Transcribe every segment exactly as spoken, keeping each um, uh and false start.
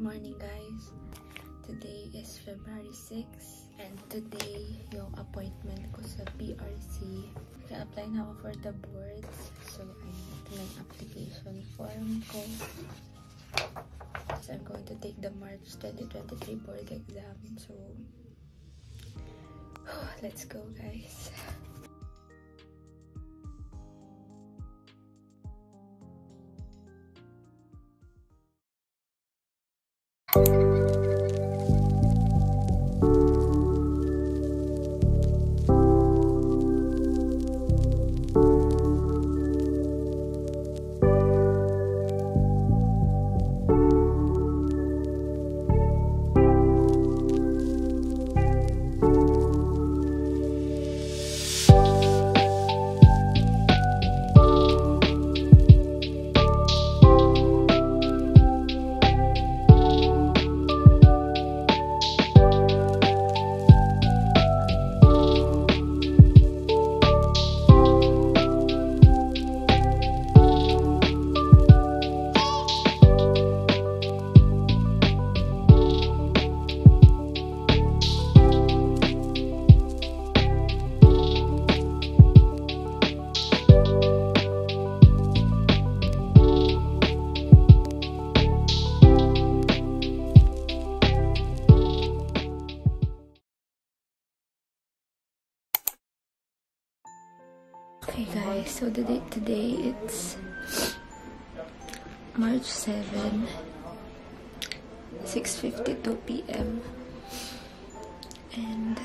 morning guys. Today is February sixth and today yung appointment ko sa P R C. Naka-apply na ako for the boards. So, ayun, ito na yung application form ko. So, I'm going to take the March twenty twenty-three board exam. So, let's go guys. Okay guys, so the date today, it's March seventh, six fifty-two p m and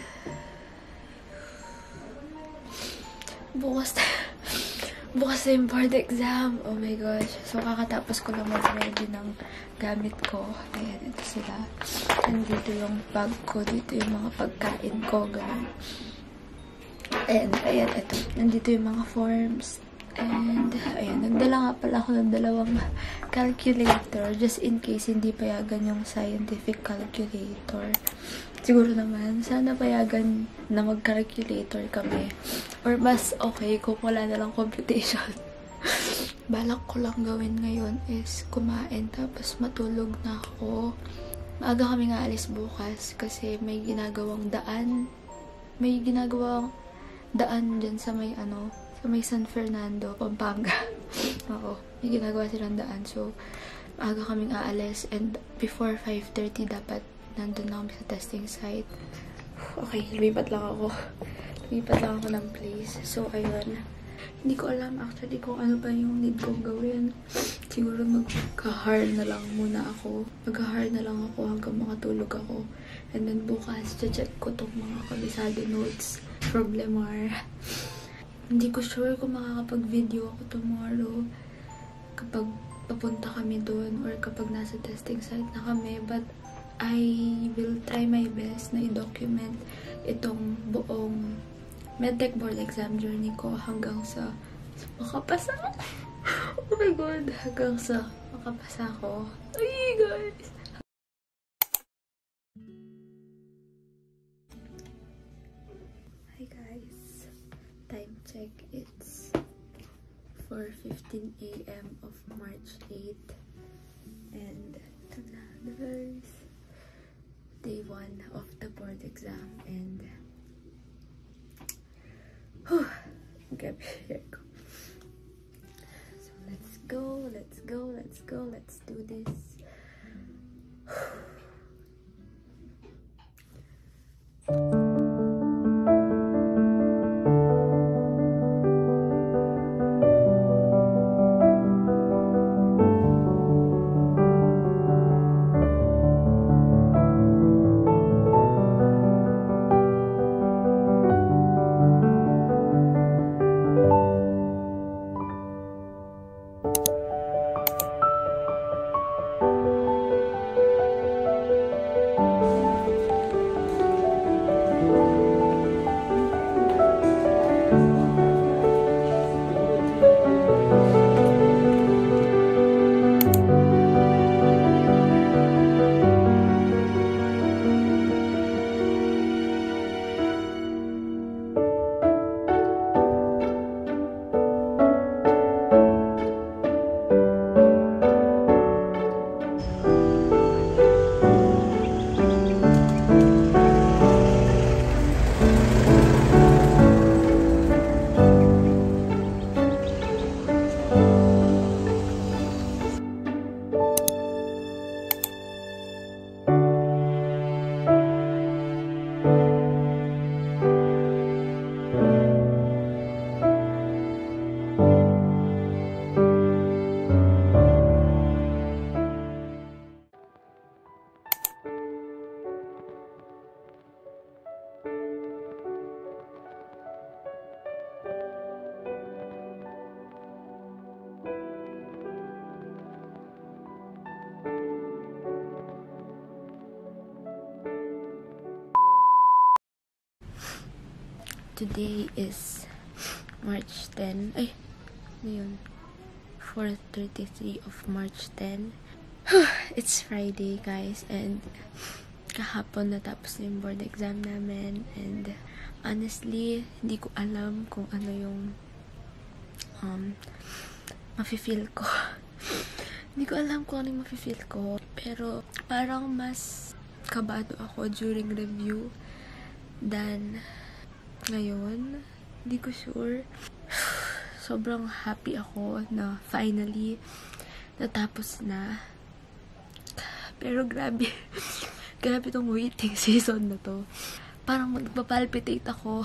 bukas bukas na yung board exam. Oh my gosh, so kakatapos ko lang mag-ready ng gamit ko. Ayan, ito sila. Nandito yung bag ko, dito yung mga pagkain ko, ganun. And, ayan, ito. Nandito yung mga forms. And, ayan, nagdala nga pala ako ng dalawang calculator. Just in case hindi payagan yung scientific calculator. Siguro naman, sana payagan na mag-calculator kami. Or mas okay kung wala na lang computation. Balak ko lang gawin ngayon is kumain tapos matulog na ako. Maaga kami nga alis bukas kasi may ginagawang daan. May ginagawang daan dyan sa may ano, sa may San Fernando, Pampanga. Oo, may ginagawa silang daan. So, maaga kaming aalis and before five thirty dapat nandun na kami sa testing site. Okay, lumipat lang ako. Lumipat lang ako ng place. So, ayun. Hindi ko alam actually kung ano pa yung need kong gawin. Siguro mag-hard na lang muna ako. Mag-hard na lang ako hanggang makatulog ako. And then bukas, check ko tong mga kabisado notes from Lemar. Hindi ko sure kung makakapag-video ako tomorrow kapag papunta kami doon or kapag nasa testing site na kami. But I will try my best na i-document itong buong medtech board exam journey ko hanggang sa makapasa. Oh my god, hanggang sa makapasa ko. Ay guys! Hi guys! Time check, it's four fifteen a m of March eighth and there's day one of the board exam and whew, okay, here we go. So let's go, let's go, let's go, let's do this. today is March tenth. Ay, ano yun? four thirty-three of March tenth. It's Friday, guys, and kahapon natapos na yung board exam namin, and honestly, hindi ko alam kung ano yung um, mafe-feel ko. Hindi ko alam kung ano yung mafe-feel ko, pero parang mas kabado ako during review than ngayon. Hindi ko sure. Sobrang happy ako na finally natapos na. Pero grabe. Grabe tong waiting season na to. Parang magpapalpitate ako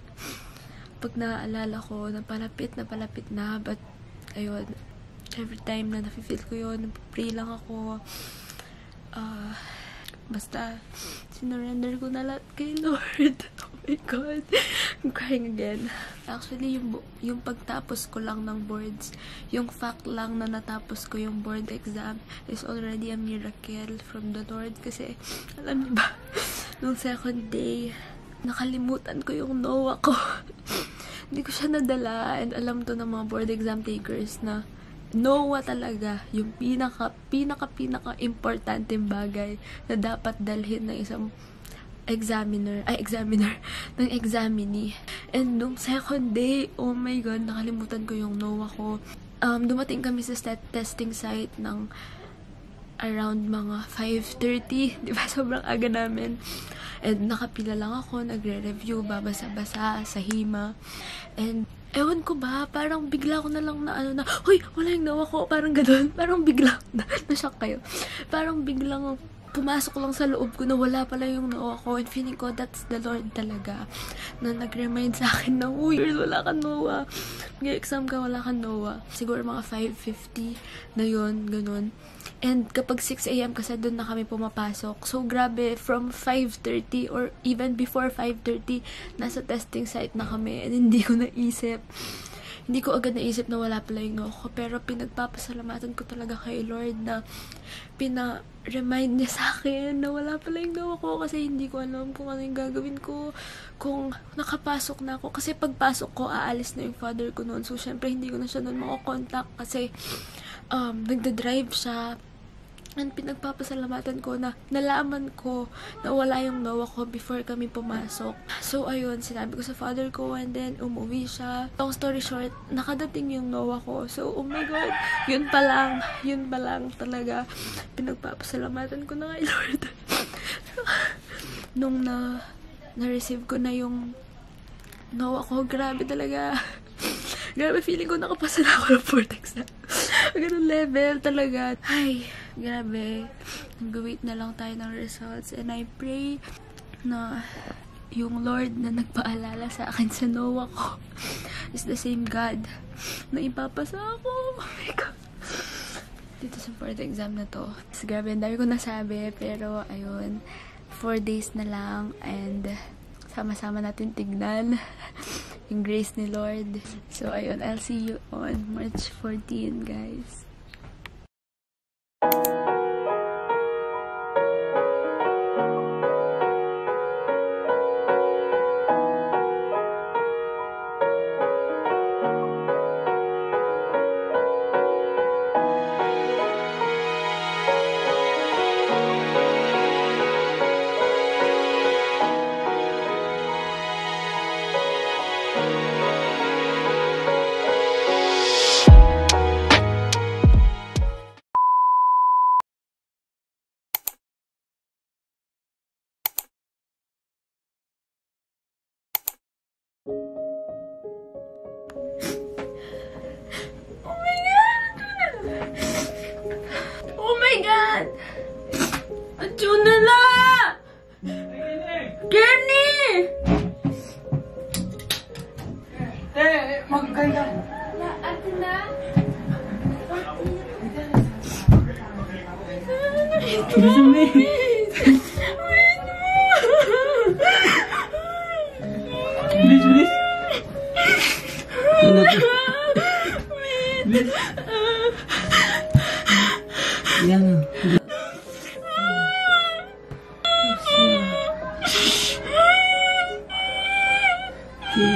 pag naaalala ko na palapit na palapit na. But ayun, every time na nafe-feel ko yun, nagpapray lang ako. Ah... Uh, Basta, sinurrender ko na lahat kay Lord. Oh my God. I'm crying again. Actually, yung, yung pagtapos ko lang ng boards, yung fact lang na natapos ko yung board exam is already a miracle from the Lord. Kasi, alam niyo ba, nung second day, nakalimutan ko yung NOAA ko. Hindi ko siya nadala. And alam to ng mga board exam takers na NOAA talaga yung pinaka, pinaka, pinaka importanteng bagay na dapat dalhin ng isang examiner, ay examiner, ng examinee. And nung second day, oh my God, nakalimutan ko yung NOAA ko. Um, dumating kami sa testing site ng around mga five thirty, di ba? Sobrang aga namin. And nakapila lang ako, nagre-review, babasa-basa sa hima. And ewan ko ba, parang bigla ko na lang na ano na, hoy, wala yung NOAA ko, parang gano'n, parang bigla, na-shock kayo, parang biglang pumasok lang sa loob ko na wala pala yung NOAA ko, and feeling ko, that's the Lord talaga, na nag-remind sa akin na, uy, wala kang NOAA, mag-exam ka, wala kang NOAA, siguro mga five fifty na yun, gano'n. And kapag six a m kasi doon na kami pumapasok. So, grabe, from five thirty or even before five thirty, nasa testing site na kami. And hindi ko naisip. Hindi ko agad naisip na wala pala yung NOAA ko. Pero pinagpapasalamatan ko talaga kay Lord na pina-remind niya sa akin na wala pala yung NOAA ko. Kasi hindi ko alam kung ano yung gagawin ko. Kung nakapasok na ako. Kasi pagpasok ko, aalis na yung father ko noon. So, syempre, hindi ko na siya noon makakontakt. Kasi um, nagda-drive siya. And pinagpapasalamatan ko na nalaman ko na wala yung NOAA ko before kami pumasok. So, ayun, sinabi ko sa father ko, and then umuwi siya. Long story short, nakadating yung NOAA ko. So, oh my God, yun pa lang, yun pa lang talaga. Pinagpapasalamatan ko na kay Lord. Nung na, na-receive ko na yung NOAA ko, grabe talaga. Grabe, feeling ko nakapasa na ako ng fourth exam. Ganun level talaga. Ay, grabe. Nag-wait na lang tayo ng results. And I pray na yung Lord na nagpaalala sa akin sa NOAA ko is the same God na ipapasa ako. Oh my God. Dito sa fourth exam na to. Grabe, ang dami ko nasabi. Pero, ayun, four days na lang. And sama-sama natin tignan yung grace ni Lord. So, ayun, I'll see you on March fourteenth, guys. Oh my God! Andiyan na la! Kenny! Eh, magkaya. Na, ate na? Bilis mo eh. Bilis, bilis. Bilis. Yan. Okay.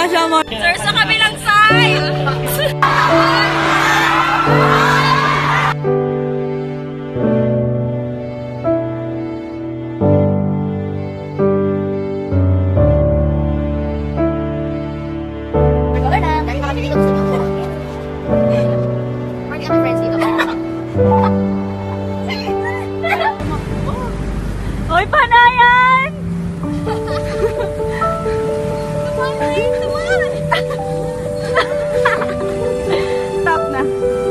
siya mo. Sir, sa kabilang side! Hoy, panayan! Stop na.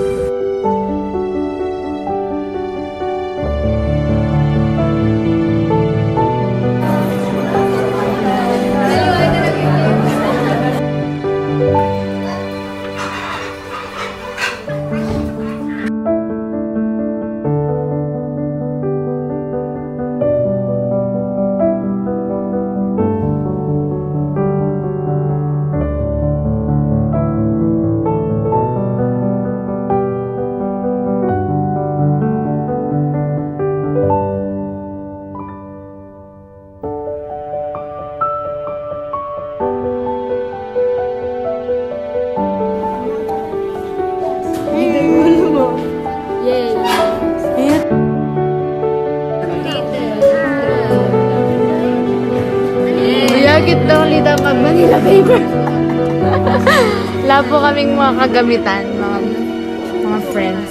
Bakit daw lita mag Manila paper? Labo kaming mga kagamitan, mga mga friends.